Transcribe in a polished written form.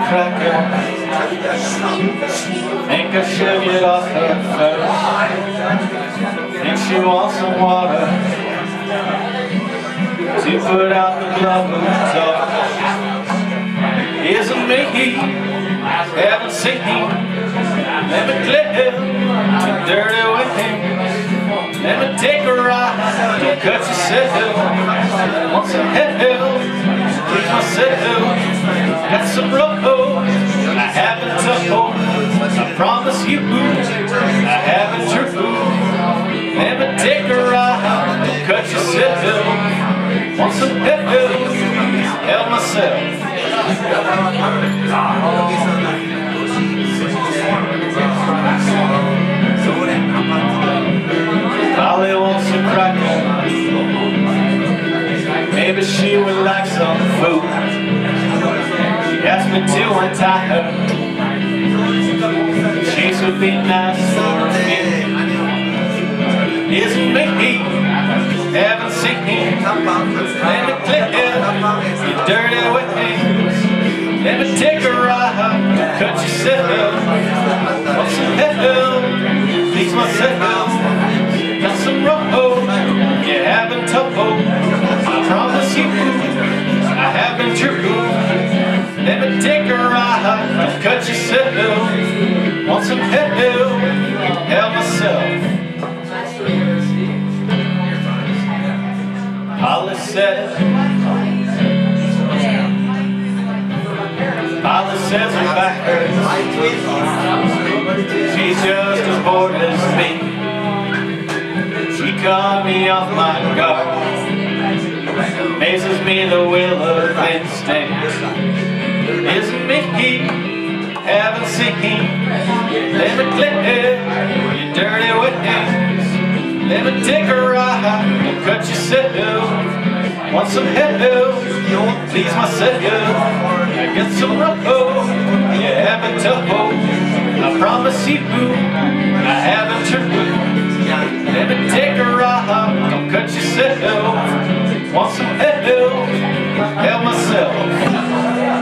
cracker. Think I should get off her first. Think she wants some water to put out the blood moves off. Isn't me, haven't seen me. Let me clip the dirty wings. Let me take a ride, don't cut yourself. Want some help, please myself. Got some rope, I haven't told. I promise you, I haven't true. Let me take a ride, don't cut yourself. Want some help myself. Polly wants a cracker. Maybe she would like some food. She asked me to untie her. Cheeks would be nice for me. Isn't me, haven't seen me. Let me clip your dirty wings. Let me take a ride, cut yourself. Want some help, please myself. Got some rope, you haven't told. I promise you, I haven't true. Let me take a ride, cut yourself. Want some help myself. Polly says her back hurts. She's just as bored as me. She caught me off my guard. Amazes me the will of instinct. Isn't me, haven't seen. Let me clip your dirty wings. Let me take a ride, don't cut yourself. Want some help, please myself. I got some rope, you haven't told. I promise you, I haven't true. Let me take a ride, don't cut yourself. Want some help myself.